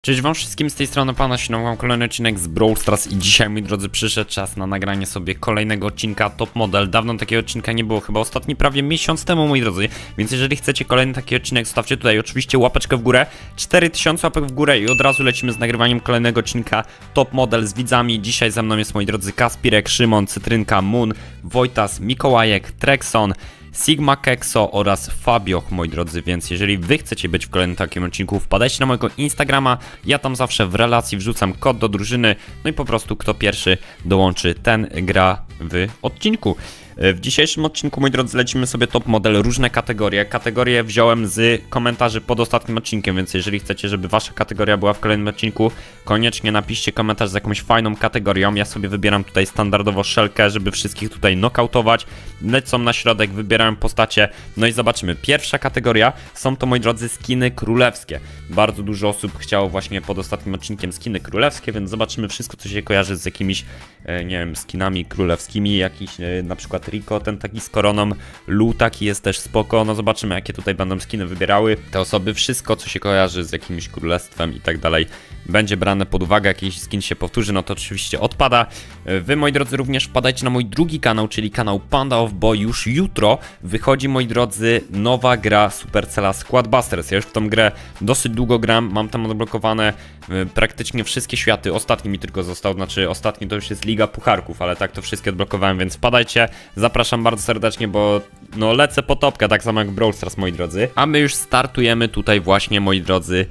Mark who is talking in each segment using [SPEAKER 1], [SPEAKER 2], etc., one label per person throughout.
[SPEAKER 1] Cześć wam wszystkim, z tej strony Pana Sinow, mam kolejny odcinek z Brawl Stars i dzisiaj, moi drodzy, przyszedł czas na nagranie sobie kolejnego odcinka Top Model. Dawno takiego odcinka nie było, chyba ostatni prawie miesiąc temu, moi drodzy, więc jeżeli chcecie kolejny taki odcinek, zostawcie tutaj oczywiście łapeczkę w górę, 4000 łapek w górę i od razu lecimy z nagrywaniem kolejnego odcinka Top Model z widzami. Dzisiaj ze mną jest, moi drodzy, Kaspirek, Szymon, Cytrynka, Moon, Wojtas, Mikołajek, Trekson, Sigma Kekso oraz Fabioch, moi drodzy, więc jeżeli wy chcecie być w kolejnym takim odcinku, wpadajcie na mojego Instagrama, ja tam zawsze w relacji wrzucam kod do drużyny, no i po prostu kto pierwszy dołączy, ten gra w odcinku. W dzisiejszym odcinku, moi drodzy, lecimy sobie Top Model, różne kategorie. Kategorie wziąłem z komentarzy pod ostatnim odcinkiem, więc jeżeli chcecie, żeby wasza kategoria była w kolejnym odcinku, koniecznie napiszcie komentarz z jakąś fajną kategorią. Ja sobie wybieram tutaj standardowo szelkę, żeby wszystkich tutaj nokautować. Lecą na środek, wybieram postacie, no i zobaczymy. Pierwsza kategoria są to, moi drodzy, skiny królewskie. Bardzo dużo osób chciało właśnie pod ostatnim odcinkiem skiny królewskie, więc zobaczymy wszystko, co się kojarzy z jakimiś, nie wiem, skinami królewskimi, jakiś na przykład Rico, ten taki z koroną, Lu taki jest też spoko, no zobaczymy, jakie tutaj będą skiny wybierały te osoby, wszystko, co się kojarzy z jakimś królestwem i tak dalej, będzie brane pod uwagę. Jakiś skin się powtórzy, no to oczywiście odpada. Wy, moi drodzy, również wpadajcie na mój drugi kanał, czyli kanał Panda of, bo już jutro wychodzi, moi drodzy, nowa gra Supercella Squadbusters. Ja już w tą grę dosyć długo gram, mam tam odblokowane praktycznie wszystkie światy. Ostatni mi tylko został, znaczy ostatni to już jest Liga Pucharków, ale tak to wszystkie odblokowałem, więc wpadajcie. Zapraszam bardzo serdecznie, bo no lecę po topkę, tak samo jak Brawl Stars, moi drodzy. A my już startujemy tutaj właśnie, moi drodzy,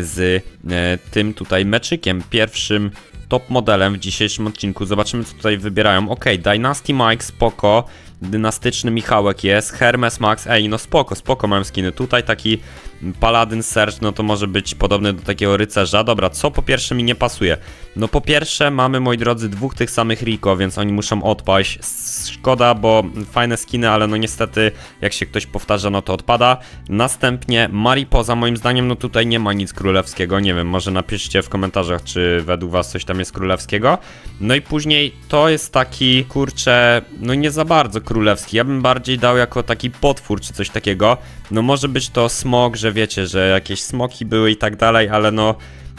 [SPEAKER 1] z tym tutaj meczykiem, pierwszym top modelem w dzisiejszym odcinku. Zobaczymy, co tutaj wybierają. Ok, Dynasty Mike, spoko. Dynastyczny Michałek jest, Hermes Max, ej, no spoko mają skiny. Tutaj taki Paladin Serge, no to może być podobny do takiego rycerza. Dobra, co po pierwsze mi nie pasuje? No po pierwsze mamy, moi drodzy, dwóch tych samych Rico, więc oni muszą odpaść. Szkoda, bo fajne skiny, ale no niestety jak się ktoś powtarza, no to odpada. Następnie Mariposa, moim zdaniem, no tutaj nie ma nic królewskiego, nie wiem, może napiszcie w komentarzach, czy według was coś tam jest królewskiego. No i później to jest taki, kurczę, no nie za bardzo królewski, ja bym bardziej dał jako taki potwór, czy coś takiego. No może być to smok, że wiecie, że jakieś smoki były i tak dalej, ale no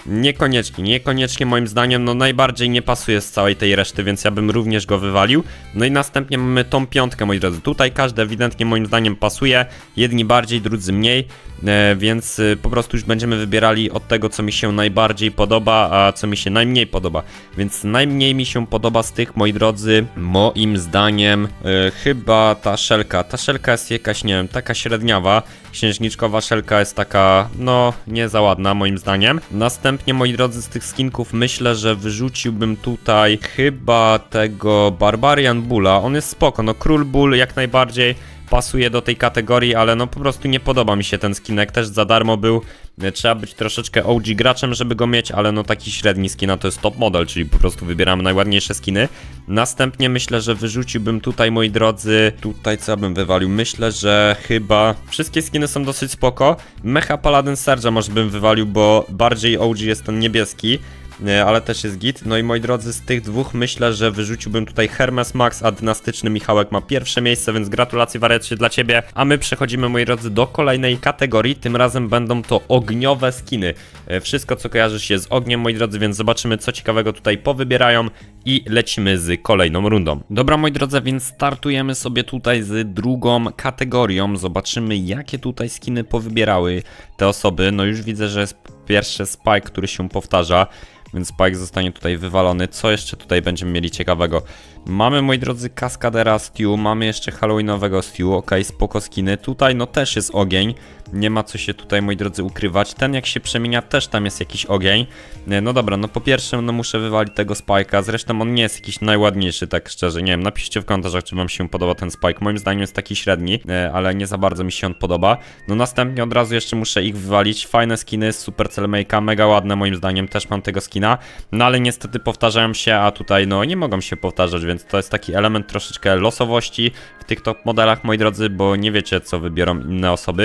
[SPEAKER 1] niekoniecznie moim zdaniem, no najbardziej nie pasuje z całej tej reszty, więc ja bym również go wywalił. No i następnie mamy tą piątkę, moi drodzy. Tutaj każdy ewidentnie moim zdaniem pasuje, jedni bardziej, drudzy mniej, więc po prostu już będziemy wybierali od tego, co mi się najbardziej podoba, a co mi się najmniej podoba. Więc najmniej mi się podoba z tych, moi drodzy, moim zdaniem chyba ta szelka. Ta szelka jest jakaś, nie wiem, taka średniawa. Księżniczkowa szelka jest taka, no, nie za ładna moim zdaniem. Następnie, moi drodzy, z tych skinków myślę, że wyrzuciłbym tutaj chyba tego Barbarian Bulla. On jest spoko, no Król Bull jak najbardziej pasuje do tej kategorii, ale no po prostu nie podoba mi się ten skinek, też za darmo był. Trzeba być troszeczkę OG graczem, żeby go mieć, ale no taki średni skina to jest top model, czyli po prostu wybieramy najładniejsze skiny. Następnie myślę, że wyrzuciłbym tutaj, moi drodzy, tutaj co bym wywalił? Myślę, że chyba wszystkie skiny są dosyć spoko. Mecha Paladin Serge'a może bym wywalił, bo bardziej OG jest ten niebieski, ale też jest git. No i moi drodzy, z tych dwóch myślę, że wyrzuciłbym tutaj Hermes Max, a dynastyczny Michałek ma pierwsze miejsce, więc gratulacje, wariacie, dla ciebie. A my przechodzimy, moi drodzy, do kolejnej kategorii. Tym razem będą to ogniowe skiny. Wszystko, co kojarzy się z ogniem, moi drodzy, więc zobaczymy, co ciekawego tutaj powybierają i lecimy z kolejną rundą. Dobra, moi drodzy, więc startujemy sobie tutaj z drugą kategorią. Zobaczymy, jakie tutaj skiny powybierały te osoby. No już widzę, że jest pierwszy Spike, który się powtarza, więc Spike zostanie tutaj wywalony. Co jeszcze tutaj będziemy mieli ciekawego? Mamy, moi drodzy, Kaskadera Stew, mamy jeszcze Halloweenowego Stew, ok, spoko skiny. Tutaj no też jest ogień, nie ma co się tutaj, moi drodzy, ukrywać. Ten jak się przemienia, też tam jest jakiś ogień. No dobra, no po pierwsze no muszę wywalić tego Spike'a, zresztą on nie jest jakiś najładniejszy, tak szczerze, nie wiem, napiszcie w komentarzach, czy wam się podoba ten Spike. Moim zdaniem jest taki średni, ale nie za bardzo mi się on podoba. No następnie od razu jeszcze muszę ich wywalić, fajne skiny z Supercell Make'a, mega ładne moim zdaniem, też mam tego skina. No ale niestety powtarzają się, a tutaj no nie mogą się powtarzać, więc to jest taki element troszeczkę losowości w tych top modelach, moi drodzy, bo nie wiecie, co wybiorą inne osoby.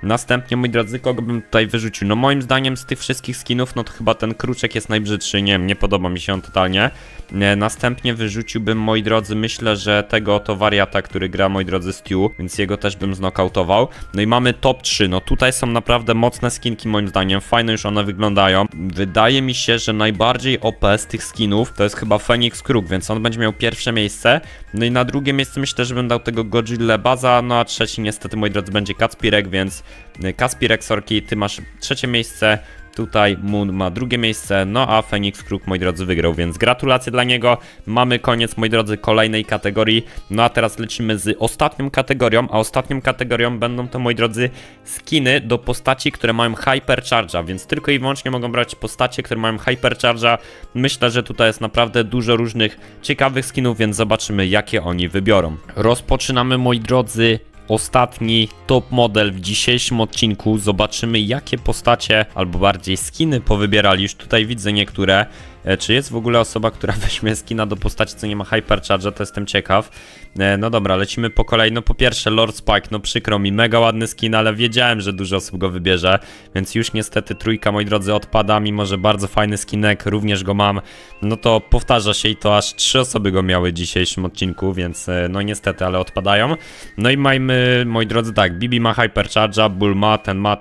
[SPEAKER 1] Następnie, moi drodzy, kogo bym tutaj wyrzucił? No moim zdaniem z tych wszystkich skinów, no to chyba ten kruczek jest najbrzydszy, nie wiem, nie podoba mi się on totalnie. Następnie wyrzuciłbym, moi drodzy, myślę, że tego oto wariata, który gra, moi drodzy, Stu, więc jego też bym znokautował. No i mamy top 3, no tutaj są naprawdę mocne skinki moim zdaniem, fajne już one wyglądają. Wydaje mi się, że najbardziej OP z tych skinów to jest chyba Phoenix Kruk, więc on będzie miał pierwsze miejsce. No i na drugie miejsce myślę, że bym dał tego Godzilla Baza, no a trzeci niestety, moi drodzy, będzie Kacpirek, więc Kacpirek, Sorki, ty masz trzecie miejsce. Tutaj Moon ma drugie miejsce, no a Phoenix Kruk, moi drodzy, wygrał, więc gratulacje dla niego. Mamy koniec, moi drodzy, kolejnej kategorii. No a teraz lecimy z ostatnią kategorią, a ostatnią kategorią będą to, moi drodzy, skiny do postaci, które mają Hypercharge'a, więc tylko i wyłącznie mogą brać postacie, które mają Hypercharge'a. Myślę, że tutaj jest naprawdę dużo różnych ciekawych skinów, więc zobaczymy, jakie oni wybiorą. Rozpoczynamy, moi drodzy, ostatni top model w dzisiejszym odcinku. Zobaczymy, jakie postacie, albo bardziej skiny powybierali. Już tutaj widzę niektóre. Czy jest w ogóle osoba, która weźmie skina do postaci, co nie ma Hypercharge'a, to jestem ciekaw. No dobra, lecimy po kolei. No po pierwsze Lord Spike, no przykro mi, mega ładny skin, ale wiedziałem, że dużo osób go wybierze, więc już niestety trójka, moi drodzy, odpada, mimo że bardzo fajny skinek, również go mam. No to powtarza się i to aż 3 osoby go miały w dzisiejszym odcinku, więc no niestety, ale odpadają. No i mamy, moi drodzy, tak, Bibi ma Hypercharge'a, Bull ma,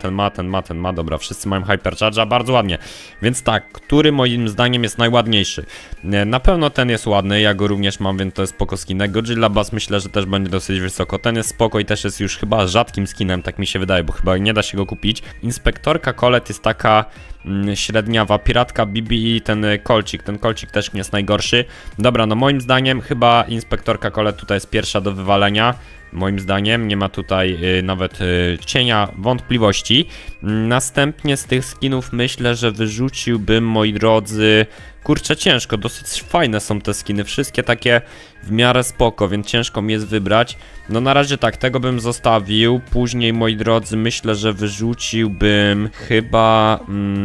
[SPEAKER 1] ten ma, dobra, wszyscy mają Hypercharge'a, bardzo ładnie. Więc tak, który moim zdaniem jest najładniejszy? Na pewno ten jest ładny, ja go również mam, więc to jest spoko skinek. Godzilla Bass myślę, że też będzie dosyć wysoko. Ten jest spoko i też jest już chyba rzadkim skinem, tak mi się wydaje, bo chyba nie da się go kupić. Inspektorka Colette jest taka średniawa, piratka Bibi i ten kolcik też nie jest najgorszy. Dobra, no moim zdaniem chyba inspektorka Colette tutaj jest pierwsza do wywalenia. Moim zdaniem nie ma tutaj nawet cienia wątpliwości. Następnie z tych skinów myślę, że wyrzuciłbym, moi drodzy, kurczę, ciężko, dosyć fajne są te skiny, wszystkie takie w miarę spoko, więc ciężko mi jest wybrać. No na razie tak, tego bym zostawił. Później, moi drodzy, myślę, że wyrzuciłbym chyba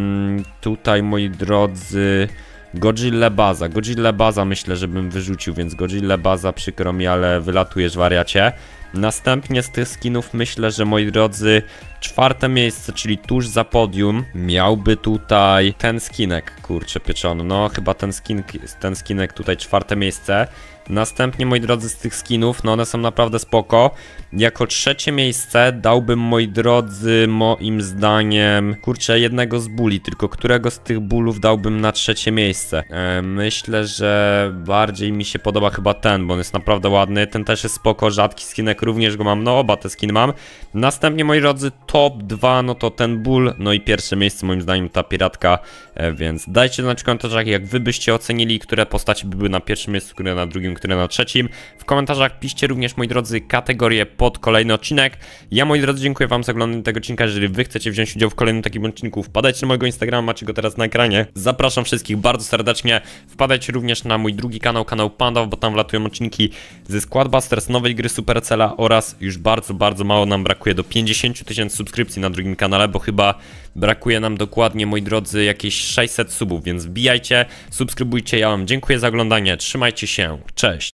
[SPEAKER 1] tutaj, moi drodzy, Godzilla Baza myślę, że bym wyrzucił, więc Godzilla Baza, przykro mi, ale wylatujesz, wariacie. Następnie z tych skinów myślę, że, moi drodzy, czwarte miejsce, czyli tuż za podium, miałby tutaj ten skinek, kurczę pieczony, no chyba ten skinek tutaj czwarte miejsce. Następnie, moi drodzy, z tych skinów, no one są naprawdę spoko. Jako trzecie miejsce dałbym, moi drodzy, moim zdaniem, kurczę, jednego z bulli, tylko którego z tych bullów dałbym na trzecie miejsce? Myślę, że bardziej mi się podoba chyba ten, bo on jest naprawdę ładny, ten też jest spoko, rzadki skinek, również go mam, no oba te skiny mam. Następnie, moi drodzy, top 2, no to ten bull, no i pierwsze miejsce moim zdaniem ta piratka, więc dajcie znać w komentarzach, jak wy byście ocenili, które postaci by były na pierwszym miejscu, które na drugim, które na trzecim. W komentarzach piszcie również, moi drodzy, kategorie pod kolejny odcinek. Ja, moi drodzy, dziękuję wam za oglądanie tego odcinka. Jeżeli wy chcecie wziąć udział w kolejnym takim odcinku, wpadajcie na mojego Instagrama, macie go teraz na ekranie. Zapraszam wszystkich bardzo serdecznie. Wpadajcie również na mój drugi kanał, kanał Panda, bo tam wlatują odcinki ze Squadbusters, nowej gry Supercella oraz już bardzo mało nam brakuje do 50 000 subskrypcji na drugim kanale, bo chyba brakuje nam dokładnie, moi drodzy, jakieś 600 subów, więc wbijajcie, subskrybujcie. Ja wam dziękuję za oglądanie, trzymajcie się, cześć!